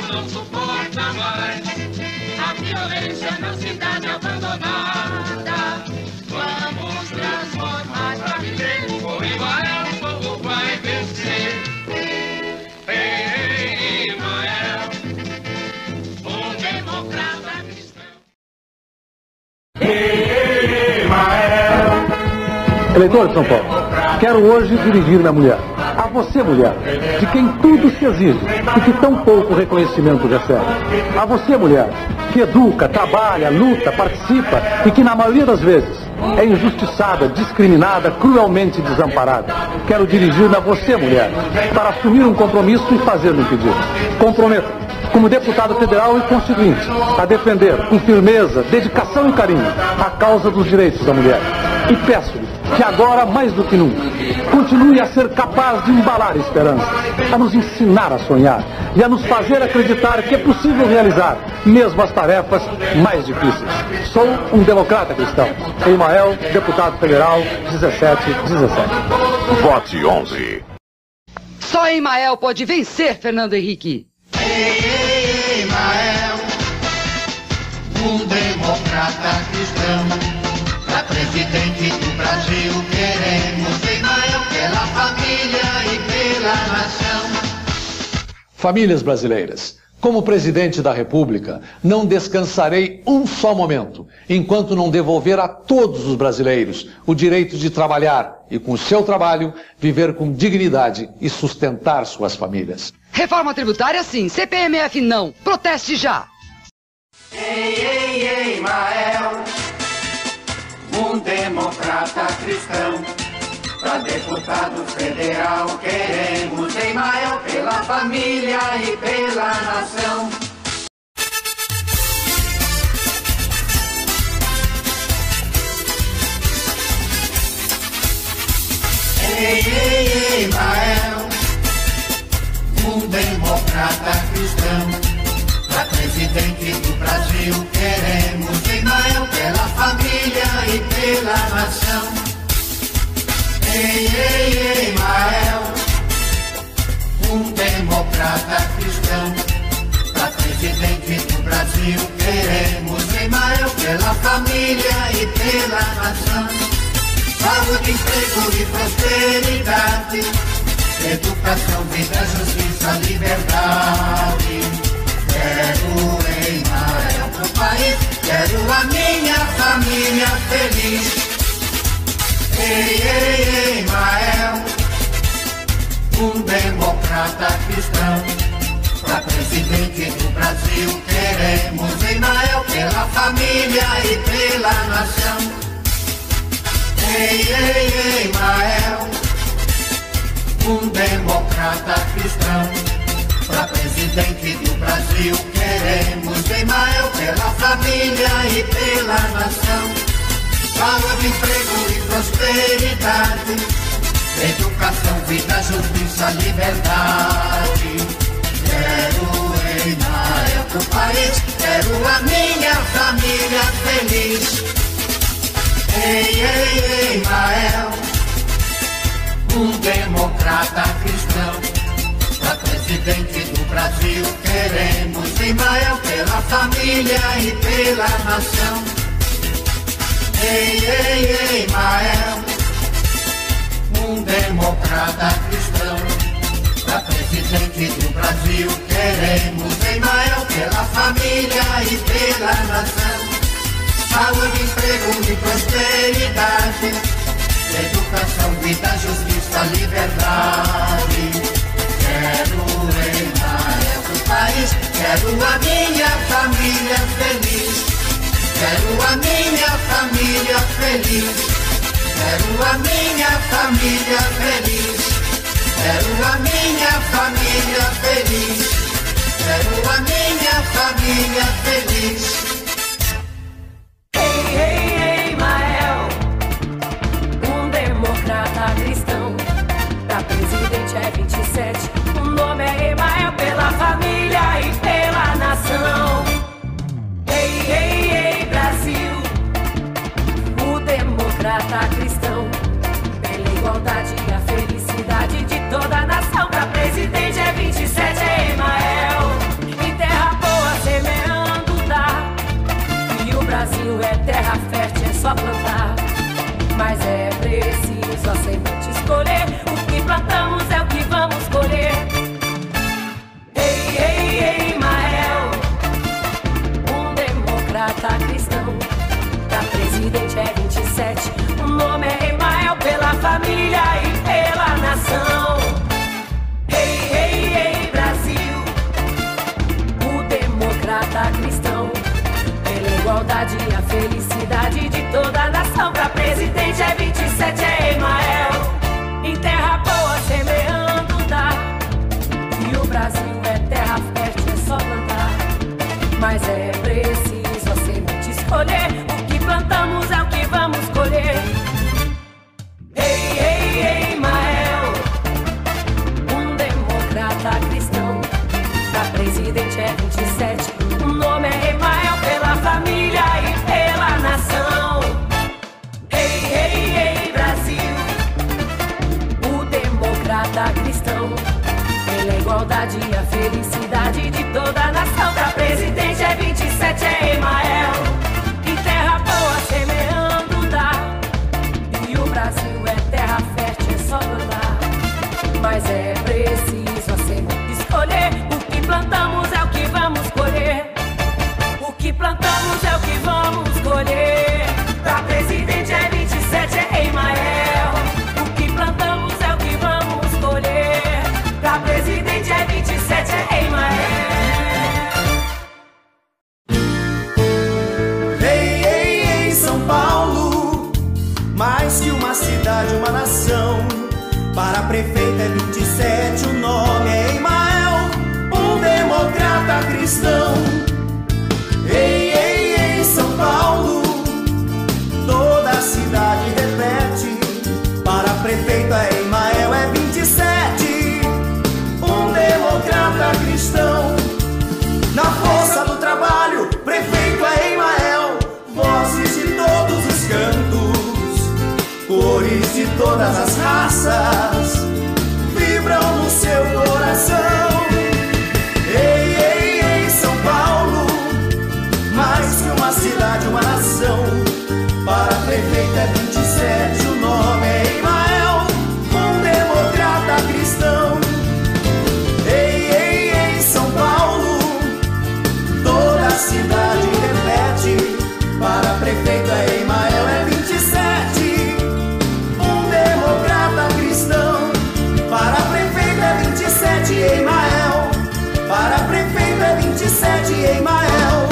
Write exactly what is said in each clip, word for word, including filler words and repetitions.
não suporta mais a violência na cidade abandonada. Vamos transformar pra viver. Com Imael o povo vai vencer. Ei, Imael, um democrata cristão. Ei, Imael. Eleitor de São Paulo, quero hoje dirigir-me à mulher. A você, mulher, de quem tudo se exige e que tão pouco reconhecimento recebe. A você, mulher, que educa, trabalha, luta, participa e que na maioria das vezes é injustiçada, discriminada, cruelmente desamparada. Quero dirigir-me a você, mulher, para assumir um compromisso e fazer-lhe um pedido. Comprometa-me, como deputado federal e constituinte, a defender com firmeza, dedicação e carinho a causa dos direitos da mulher. E peço-lhe que agora, mais do que nunca, continue a ser capaz de embalar esperanças, a nos ensinar a sonhar e a nos fazer acreditar que é possível realizar mesmo as tarefas mais difíceis. Sou um democrata cristão. Imael, deputado federal, dezessete dezessete. Vote onze. Só Imael pode vencer, Fernando Henrique. Ei, Imael, um democrata cristão. Pra presidente do Brasil queremos Imael pela família e pela nação. Famílias brasileiras, como presidente da República, não descansarei um só momento, enquanto não devolver a todos os brasileiros o direito de trabalhar e, com o seu trabalho, viver com dignidade e sustentar suas famílias. Reforma tributária sim, C P M F não. Proteste já. Ei, ei, ei, Imael, um democrata cristão. Pra deputado federal queremos Imael pela família e pela nação. Ei, ei, ei, Imael, um democrata cristão. Pra presidente do Brasil queremos Imael pela família e pela nação. Ei, ei, ei, Imael, um democrata cristão. Pra presidente do Brasil queremos Imael pela família e pela nação. Saúde, emprego e prosperidade, educação, vida, justiça, liberdade. Quero Imael pro país, quero a minha família feliz. Ei, ei, ei, Imael, um democrata cristão. Pra presidente do Brasil queremos Imael pela família e pela nação. Ei, ei, ei, Imael, um democrata cristão. Pra presidente do Brasil queremos Imael pela família e pela nação. Saúde, emprego e prosperidade, educação, vida, justiça, liberdade. Quero Imael pro país, quero a minha família feliz. Ei, ei, ei, Imael, um democrata cristão. Pra presidente do Brasil queremos Imael pela família e pela nação. Ei, ei, ei, Imael, um democrata cristão. Pra presidente do Brasil queremos Imael pela família e pela nação. Saúde, emprego e prosperidade, educação, vida, justiça, liberdade. Quero Imael pro país, quero a minha família feliz. Quero a minha família feliz. Quero a minha família feliz. Quero a minha família feliz. Quero a minha família feliz. Ei, ei, ei, Imael, um democrata cristão. Pra presidente é vinte e sete, o nome é Imael pela família e pela nação. Ei, ei, ei, Brasil, o democrata cristão. Pela igualdade e a felicidade de toda a nação. Pra presidente é vinte e sete, é Imael. Brasil é terra fértil, é só plantar. Mas é preciso a semente escolher. O que plantamos é o que vamos colher. Ei, ei, ei, Mael, um democrata cristão. Pra presidente é vinte e sete. O nome é Emael, pela família e pela nação. Ei, ei, ei, Brasil, o democrata cristão. Pela igualdade e a felicidade de toda a nação. Pra presidente é vinte e sete, é Emael. Em terra boa semeando dá. E o Brasil é terra fértil, é só plantar. Mas é preciso a semente escolher. O que plantamos é o que vamos colher. Ei, ei, ei, Emael, um democrata cristão. Pra presidente é vinte e sete. O nome é Emael, pela família e pela nação. Ei, ei, ei, Brasil, o democrata cristão. Pela igualdade e a felicidade de toda a nação. Pra presidente é vinte e sete, é Emael. Em terra boa semeando dá. E o Brasil é terra fértil, é só plantar. Mas é preciso a semente escolher. O que plantamos é o que vamos colher. O que plantamos é o que vamos colher. Pra presidente é vinte e sete, é Emael. O que plantamos é o que vamos colher. Pra presidente é vinte e sete, é Emael. Ei, ei, ei, São Paulo, mais que uma cidade, uma nação. Para prefeito é vinte e sete, o nome é Emael, um democrata cristão. Ei, ei, ei, São Paulo, toda a cidade repete. Para prefeito é Emael, é vinte e sete, um democrata cristão. Na força do trabalho, prefeito é Emael, vozes de todos os cantos, cores de todas as raças, vibram no seu coração. Ei, ei, ei, São Paulo, mais que uma cidade, uma nação. Para prefeito é vinte e sete, o nome é Emael, um democrata cristão. Ei, ei, ei, São Paulo, toda a cidade repete. Para prefeito é Emael, é vinte e sete, um democrata cristão. Para prefeito é vinte e sete, Emael. Para prefeito é vinte e sete, Emael.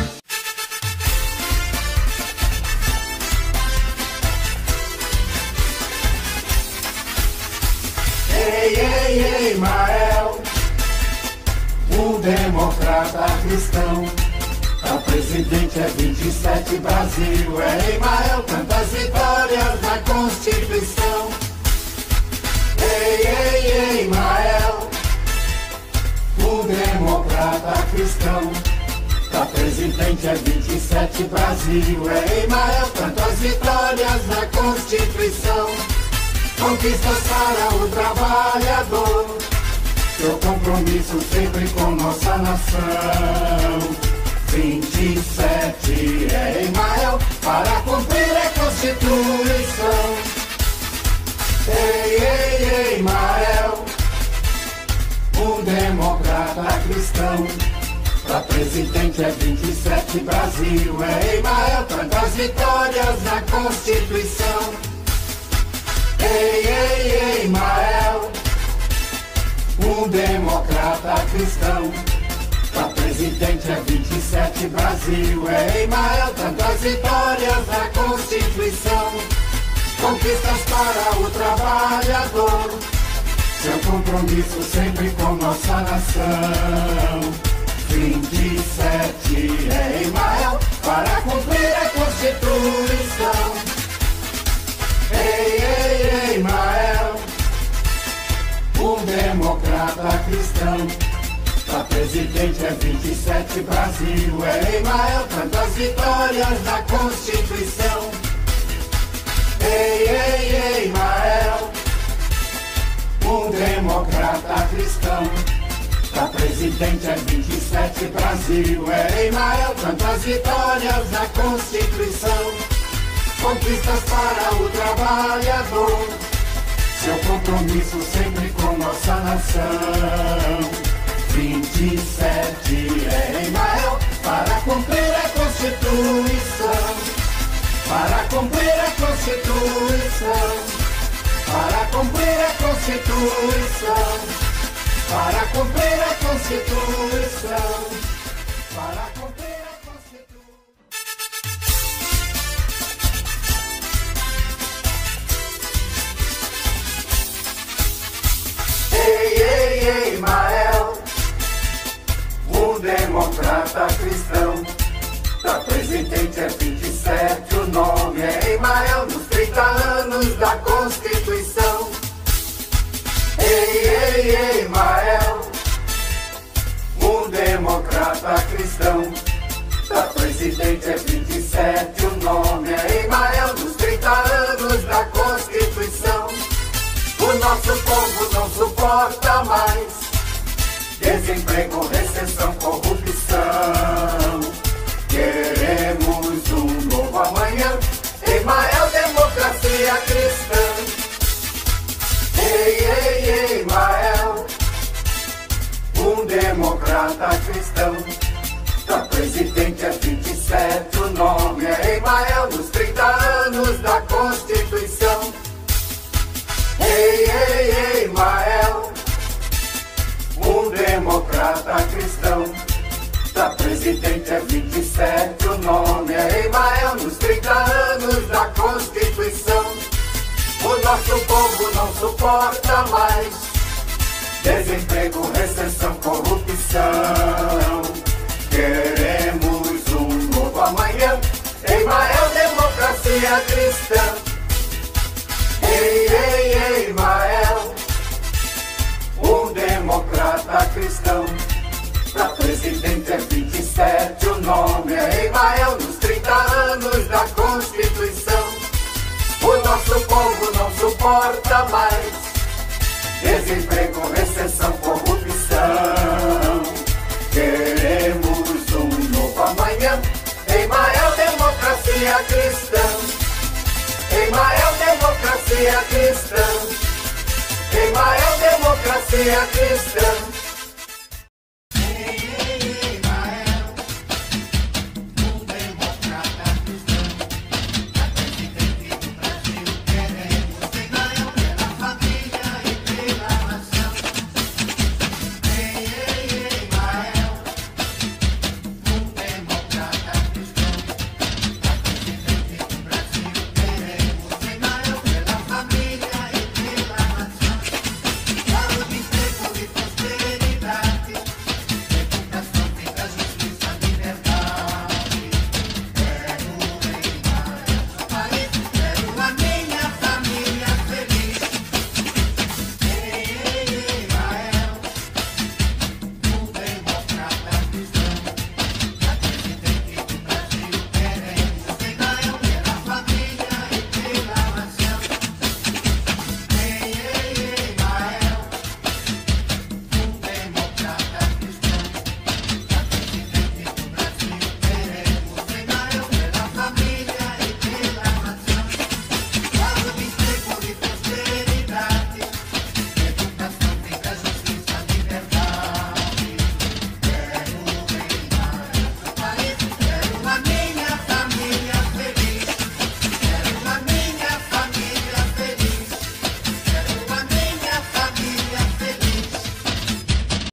Ei, ei, ei, Emael, um democrata cristão. Pra presidente é vinte e sete, Brasil é Emael, tantas vitórias na Constituição. Ei, ei, ei, Emael, um democrata cristão. Pra presidente é vinte e sete, Brasil é Emael, tantas vitórias na Constituição. Conquistas para o trabalhador, seu compromisso sempre com nossa nação. vinte e sete é Emael, para cumprir a Constituição. Ei, ei, ei, Emael, um democrata cristão. Pra presidente é vinte e sete, Brasil é Emael, tantas vitórias na Constituição. Ei, ei, ei, Emael, um democrata cristão. Pra presidente é vinte e sete, Brasil é Emael, tantas vitórias na Constituição. Conquistas para o trabalhador, seu compromisso sempre com nossa nação. vinte e sete é Emael, para cumprir a Constituição. Ei, ei, ei, Emael, um democrata cristão. Pra presidente é vinte e sete, Brasil é Emael, tantas vitórias na Constituição. Ei, ei, ei, Emael, um democrata cristão. pra presidente é vinte e sete, Brasil é Emael, tantas vitórias na Constituição, conquistas para o trabalhador, seu compromisso sempre com nossa nação. vinte e sete é Emael, para cumprir a Constituição, para cumprir a Constituição, para cumprir a Constituição, para cumprir a Constituição, para cumprir a Constituição. Ei, ei, ei, Emael, um democrata cristão, da presidente é vinte e sete, o nome é Emael, nos trinta anos da Constituição. Ei, ei, ei, Emael, um democrata cristão, da presidente é vinte e sete, o nome é Emael, nos trinta anos da Constituição. O nosso povo não suporta mais desemprego, recessão, corrupção. Queremos um novo amanhã, Emael, democracia cristã. Ei, ei, ei, Emael, um democrata cristão, da presidente é vinte e sete, o nome é Emael, nos trinta anos da Constituição. Ei, ei, ei, Emael, um democrata cristão, da presidente é vinte e sete, o nome é Emael, nos trinta anos da Constituição. O nosso povo não suporta mais desemprego, recessão, corrupção. Queremos um novo amanhã, Emael, democracia cristã. Ei, ei, ei, Emael, um democrata cristão, da presidente é vinte e sete, o nome é Emael, nos trinta anos da Constituição. O nosso povo não suporta mais desemprego, recessão, corrupção. Queremos um novo amanhã, Emael, democracia cristã. Emael, democracia cristã. Emael, democracia cristã.